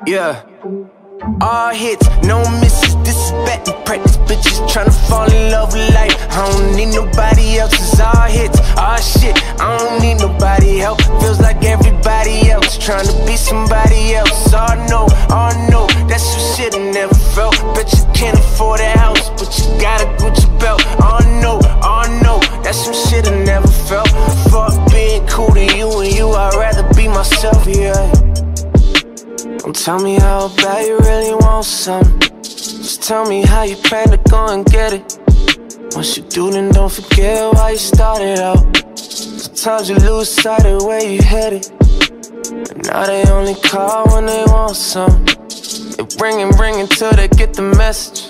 Yeah. All hits, no misses, this is batting practice. Bitches tryna fall in love with life. I don't need nobody else's. All hits, all shit, I don't need nobody help. Feels like everybody else tryna be somebody else. All no, that's some shit I never felt. Bet you can't afford a house, but you got a Gucci belt. All no, that's some shit I never felt. Fuck being cool to you and you, I'd rather be myself, yeah. Don't tell me how bad you really want something. Just tell me how you plan to go and get it. Once you do, then don't forget why you started out. Sometimes you lose sight of where you headed, and now they only call when they want something. They ring till they get the message.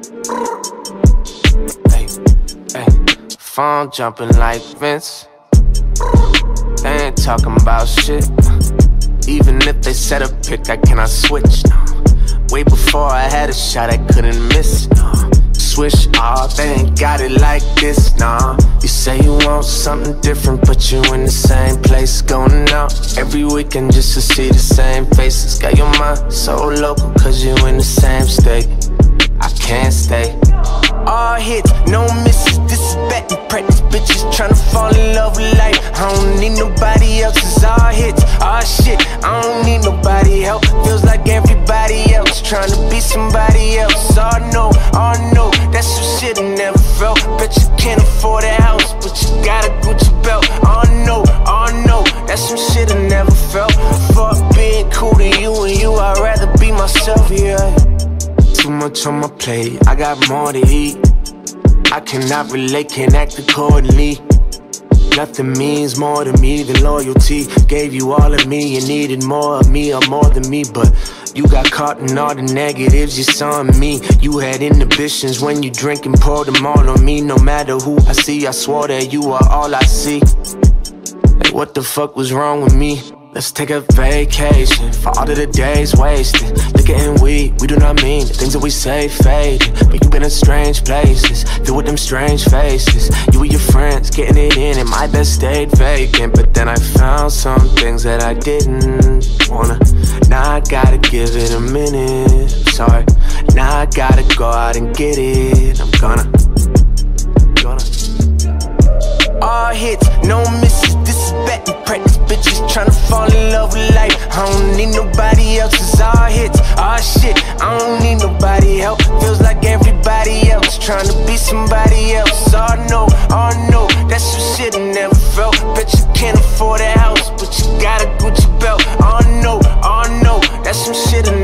Hey, phone jumping like Vince. They ain't talking about shit. Even if they set a pick, I cannot switch, no. Way before I had a shot, I couldn't miss, no. Swish, they ain't got it like this, no. You say you want something different, but you in the same place. Going out every weekend just to see the same faces. Got your mind so local, cause you in the same state. I can't stay. All hits, no misses, this is batting practice. Bitches tryna fall in love with life. I don't need nobody else's. All hits, all shit, I don't need nobody help. Feels like everybody else tryna be somebody else. All no, that's some shit I never felt. Bet you can't afford a house, but you got a Gucci belt. All no, that's some shit I never felt. Fuck being cool to you and you, I'd rather be myself, yeah. Too much on my plate, I got more to eat. I cannot relate, can't act accordingly. Nothing means more to me than loyalty. Gave you all of me, you needed more of me or more than me. But you got caught in all the negatives you saw in me. You had inhibitions when you drink and poured them all on me. No matter who I see, I swore that you are all I see. Like what the fuck was wrong with me? Let's take a vacation for all of the days wasted. Liquor and weed, we do not mean the things that we say faded. But you been in strange places, filled with them strange faces. You and your friends getting it in and my bed stayed vacant. But then I found some things that I didn't wanna. Now I gotta give it a minute, sorry. Now I gotta go out and get it. I'm gonna all hits, no misses, this is batting practice. Bitches tryna fall in love with life. I don't need nobody else's. All hits, all shit, I don't need nobody help. Feels like everybody else tryna be somebody else. All no, that's some shit I never felt. Bet you can't afford a house, but you got a Gucci belt. All no, that's some shit I